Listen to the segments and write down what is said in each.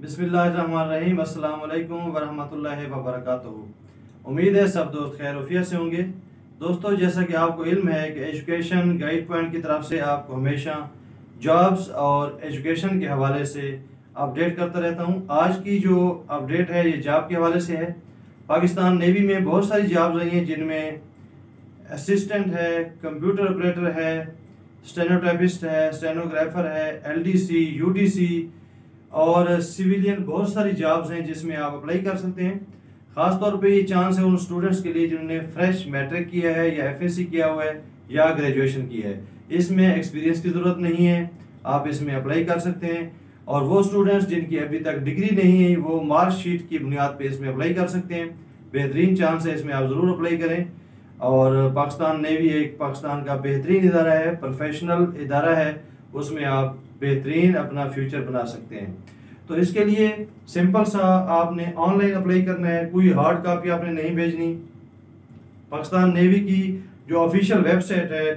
बिस्मिल्लाहिर्रहमानिर्रहीम। अस्सलाम वालेकुम वरहमतुल्लाहि वबरकातुहू। उम्मीद है सब दोस्त खैर वफियत से होंगे। दोस्तों, जैसा कि आपको इल्म है कि एजुकेशन गाइड पॉइंट की तरफ से आपको हमेशा जॉब्स और एजुकेशन के हवाले से अपडेट करता रहता हूं। आज की जो अपडेट है ये जॉब के हवाले से है। पाकिस्तान नेवी में बहुत सारी जॉब्स आई हैं, जिनमें असिस्टेंट है, कंप्यूटर ऑपरेटर है, स्टेनोटाइपिस्ट है, स्टेनोग्राफर है, एलडीसी, यूडीसी और सिविलियन बहुत सारी जॉब्स हैं जिसमें आप अप्लाई कर सकते हैं। ख़ास तौर पे ये चांस है उन स्टूडेंट्स के लिए जिन्होंने फ्रेश मैट्रिक किया है या एफएससी किया हुआ है या ग्रेजुएशन किया है। इसमें एक्सपीरियंस की ज़रूरत नहीं है, आप इसमें अप्लाई कर सकते हैं। और वो स्टूडेंट्स जिनकी अभी तक डिग्री नहीं है वो मार्कशीट की बुनियाद पर इसमें अप्लाई कर सकते हैं। बेहतरीन चांस है, इसमें आप ज़रूर अप्लाई करें। और पाकिस्तान नेवी एक पाकिस्तान का बेहतरीन इदारा है, प्रोफेशनल इदारा है, उसमें आप बेहतरीन अपना फ्यूचर बना सकते हैं। तो इसके लिए सिंपल सा आपने ऑनलाइन अप्लाई करना है, कोई हार्ड कॉपी आपने नहीं भेजनी। पाकिस्तान नेवी की जो ऑफिशियल वेबसाइट है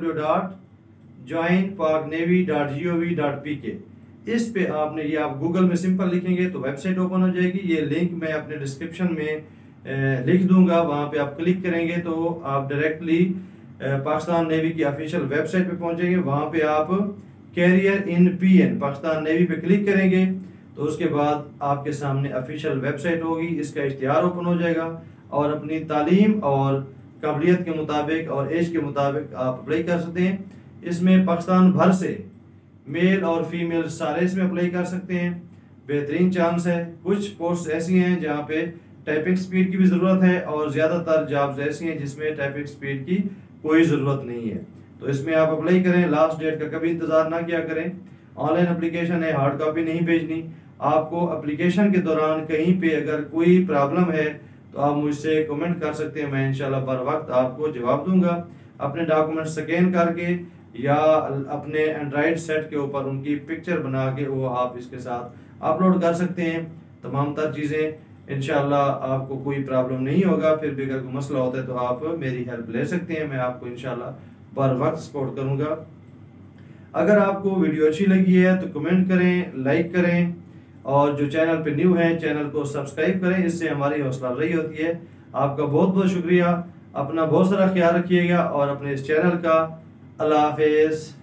www.joinpaknavy.gov.pk, इस पे आपने ये आप गूगल में सिंपल लिखेंगे तो वेबसाइट ओपन हो जाएगी। ये लिंक मैं अपने डिस्क्रिप्शन में लिख दूंगा, वहाँ पे आप क्लिक करेंगे तो आप डायरेक्टली पाकिस्तान नेवी की ऑफिशियल वेबसाइट पे पहुंचेंगे। वहाँ पे आप career in PN Pakistan navy पे क्लिक करेंगे तो उसके बाद आपके सामने ऑफिशियल वेबसाइट होगी, इसका इश्तिहार ओपन हो जाएगा और अपनी तालीम और काबिलियत के मुताबिक और एज के मुताबिक आप अप्लाई कर सकते हैं। इसमें पाकिस्तान भर से मेल और फीमेल सारे इसमें अप्लाई कर सकते हैं। बेहतरीन चांस है। कुछ पोस्ट ऐसी हैं जहाँ पे टाइपिंग स्पीड की भी ज़रूरत है और ज़्यादातर जॉब्स ऐसी हैं जिसमें टाइपिंग स्पीड की कोई ज़रूरत नहीं है। तो इसमें आप अप्लाई करें, लास्ट डेट का कभी इंतज़ार ना किया करें। ऑनलाइन एप्लीकेशन है, हार्ड कॉपी नहीं भेजनी। आपको एप्लीकेशन के दौरान कहीं पे अगर कोई प्रॉब्लम है तो आप मुझसे कमेंट कर सकते हैं, मैं इंशाल्लाह बर वक्त आपको जवाब दूंगा। अपने डॉक्यूमेंट स्कैन करके या अपने एंड्रॉयड सेट के ऊपर उनकी पिक्चर बना के वो आप इसके साथ अपलोड कर सकते हैं। तमाम तर चीज़ें इंशाल्लाह आपको कोई प्रॉब्लम नहीं होगा। फिर भी अगर कोई मसला होता है तो आप मेरी हेल्प ले सकते हैं, मैं आपको इंशाल्लाह बर वक्त सपोर्ट करूँगा। अगर आपको वीडियो अच्छी लगी है तो कमेंट करें, लाइक करें और जो चैनल पे न्यू है चैनल को सब्सक्राइब करें, इससे हमारी हौसला अफजाई होती है। आपका बहुत बहुत शुक्रिया। अपना बहुत सारा ख्याल रखिएगा और अपने इस चैनल का अल्लाह हाफिज़।